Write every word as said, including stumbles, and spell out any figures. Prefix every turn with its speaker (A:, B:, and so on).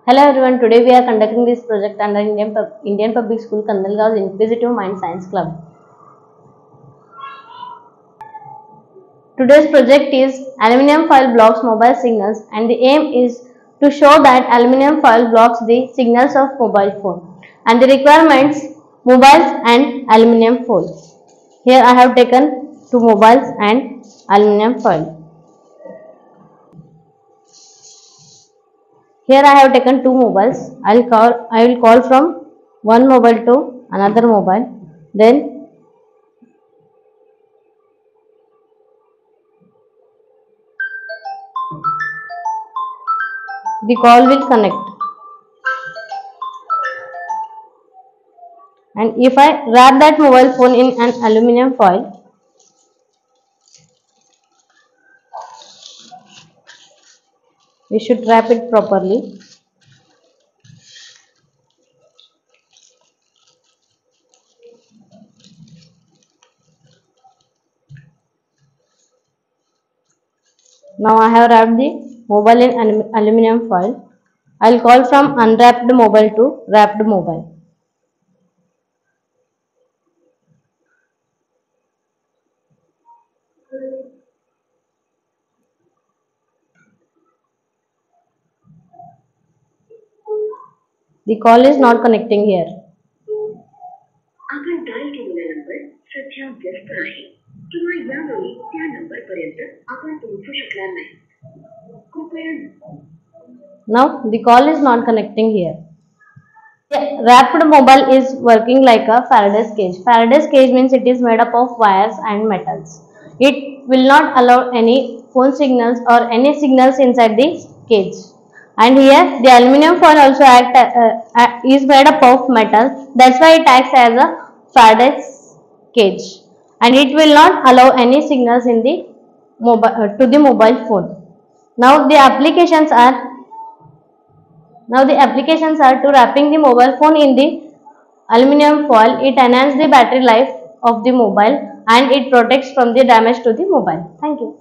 A: Hello everyone, today we are conducting this project under Indian, Pub Indian Public School Kandalgaon's Inquisitive Mind Science Club. Today's project is Aluminium foil blocks mobile signals, and the aim is to show that aluminium foil blocks the signals of mobile phone and the requirements mobiles and aluminium foil. Here I have taken two mobiles and aluminium foil. Here I have taken two mobiles. I'll call I will call from one mobile to another mobile. Then the call will connect. And if I wrap that mobile phone in an aluminium foil, we should wrap it properly. Now I have wrapped the mobile in aluminium foil. I will call from unwrapped mobile to wrapped mobile. The call is not connecting here.
B: आपण dial केलेला number सध्या व्यस्त आहे किंवा यावेळी त्या नंबरपर्यंत आपण पोहोचू शकणार नाही. कृपया
A: Now the call is not connecting here. The wrapped mobile is working like a Faraday's cage. Faraday's cage means it is made up of wires and metals. It will not allow any phone signals or any signals inside the cage. And here the aluminium foil also act, uh, uh, is made up of metal. That's why it acts as a Faraday's cage. And it will not allow any signals in the mobile uh, to the mobile phone. Now the applications are Now the applications are to wrapping the mobile phone in the aluminium foil. It enhances the battery life of the mobile and it protects from the damage to the mobile. Thank you.